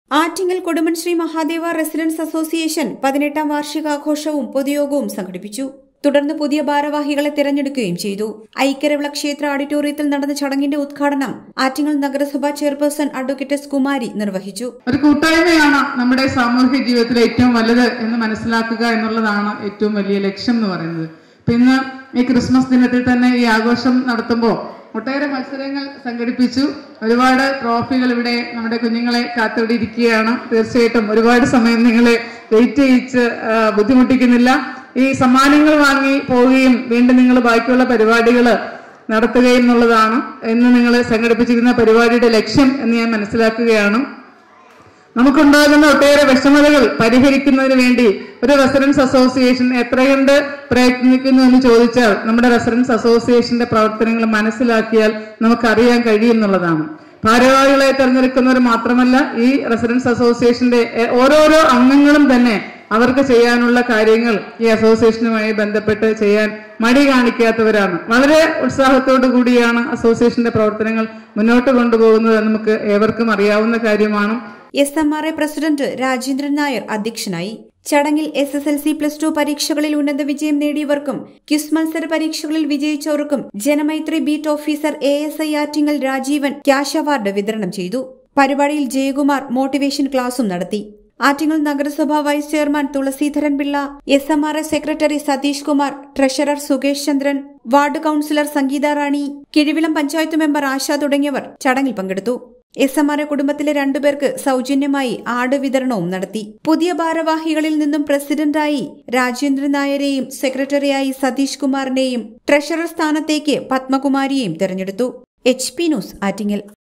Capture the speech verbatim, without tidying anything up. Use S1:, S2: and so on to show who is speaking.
S1: Attingal Kodumon Sree Mahadeva residence association പതിനെട്ടാം വാർഷികാഘോഷവും പൊതുയോഗവും സംഘടിപ്പിച്ചു. തുടർന്ന് പുതിയ ഭാരവാഹികളെ തിരഞ്ഞെടുക്കുകയും ചെയ്തു. ഐക്യരവിള ക്ഷേത്ര ഓഡിറ്റോറിയത്തിൽ നടന്ന ചടങ്ങിന്റെ ഉദ്ഘാടനം ആറ്റിങ്ങൽ നഗരസഭാ ചെയർപേഴ്സൺ അഡ്വക്കേറ്റ് എസ് കുമാരി നിർവഹിച്ചു.
S2: ഒരു കൂട്ടായ്മയാണ് നമ്മുടെ സാമൂഹിക ജീവിതത്തിലെ ഏറ്റവും വലുത് എന്ന് മനസ്സിലാക്കുക എന്നുള്ളതാണ് ഏറ്റവും വലിയ ലക്ഷ്യം എന്ന് പറയുന്നത്. പിന്നെ ഈ ക്രിസ്മസ് ദിനത്തിൽ തന്നെ ഈ ആഘോഷം നടത്തുമ്പോൾ ഒട്ടേറെ മത്സരങ്ങൾ സംഘടിപ്പിച്ചു. ഒരുപാട് ട്രോഫികൾ ഇവിടെ നമ്മുടെ കുഞ്ഞുങ്ങളെ കാത്തോടിയിരിക്കുകയാണ്. തീർച്ചയായിട്ടും ഒരുപാട് സമയം നിങ്ങളെ വെയിറ്റ് ചെയ്യിച്ച് ബുദ്ധിമുട്ടിക്കുന്നില്ല. ഈ സമ്മാനങ്ങൾ വാങ്ങി പോവുകയും വീണ്ടും നിങ്ങൾ ബാക്കിയുള്ള പരിപാടികൾ നടത്തുകയും എന്നുള്ളതാണ് എന്ന് നിങ്ങൾ സംഘടിപ്പിച്ചിരിക്കുന്ന പരിപാടിയുടെ ലക്ഷ്യം എന്ന് ഞാൻ മനസ്സിലാക്കുകയാണ്. നമുക്കുണ്ടാകുന്ന ഒട്ടേറെ വിഷമതകൾ പരിഹരിക്കുന്നതിന് വേണ്ടി ഒരു റെസിഡൻസ് അസോസിയേഷൻ എത്രയുണ്ട് പ്രയത്നിക്കുന്നു എന്ന് ചോദിച്ചാൽ നമ്മുടെ റെസിഡൻസ് അസോസിയേഷന്റെ പ്രവർത്തനങ്ങൾ മനസ്സിലാക്കിയാൽ നമുക്കറിയാൻ കഴിയുന്നുള്ളതാണ്. ഭാരവാഹികളെ തെരഞ്ഞെടുക്കുന്നവർ മാത്രമല്ല, ഈ റെസിഡൻസ് അസോസിയേഷന്റെ ഓരോരോ അംഗങ്ങളും തന്നെ അവർക്ക് ചെയ്യാനുള്ള കാര്യങ്ങൾ ഈ അസോസിയേഷനുമായി ബന്ധപ്പെട്ട് ചെയ്യാൻ മടി കാണിക്കാത്തവരാണ്. വളരെ ഉത്സാഹത്തോടു കൂടിയാണ് അസോസിയേഷന്റെ പ്രവർത്തനങ്ങൾ മുന്നോട്ട് കൊണ്ടുപോകുന്നത്. നമുക്ക് ഏവർക്കും അറിയാവുന്ന കാര്യമാണ്.
S1: S M R A president Rajendran Nair അധ്യക്ഷനായി. ചടങ്ങിൽ S S L C plus two പരീക്ഷകളിൽ ഉന്നത വിജയം നേടിയവർക്കും ക്വിസ് മത്സര പരീക്ഷകളിൽ വിജയിച്ചവർക്കും Janamaithri beat officer A S I Attingal Rajeevan cash award വിതരണം ചെയ്തു. പരിപാടിയിൽ ജയകുമാർ മോട്ടിവേഷൻ ക്ലാസും നടത്തി. ആറ്റിങ്ങൽ നഗരസഭാ vice chairman Thulaseedharan Pillai, S M R A secretary Satheesh Kumar, treasurer Sukesh Chandran, ward councillor Sangeetha Rani, Kizhivilam panchayat member Asha തുടങ്ങിയവർ ചടങ്ങിൽ പങ്കെടുത്തു. എസ് എം ആർ എ കുടുംബത്തിലെ രണ്ടുപേർക്ക് സൌജന്യമായി ആട് വിതരണവും നടത്തി. പുതിയ ഭാരവാഹികളിൽ നിന്നും പ്രസിഡന്റായി രാജേന്ദ്രൻ നായരെയും സെക്രട്ടറിയായി സതീഷ് കുമാറിനെയും ട്രഷറർ സ്ഥാനത്തേക്ക് പത്മകുമാരിയെയും തെരഞ്ഞെടുത്തു. H P news Attingal.